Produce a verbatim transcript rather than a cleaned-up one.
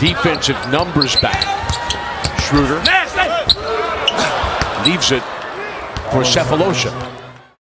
defensive numbers back. Schroeder leaves it for Sefolosha.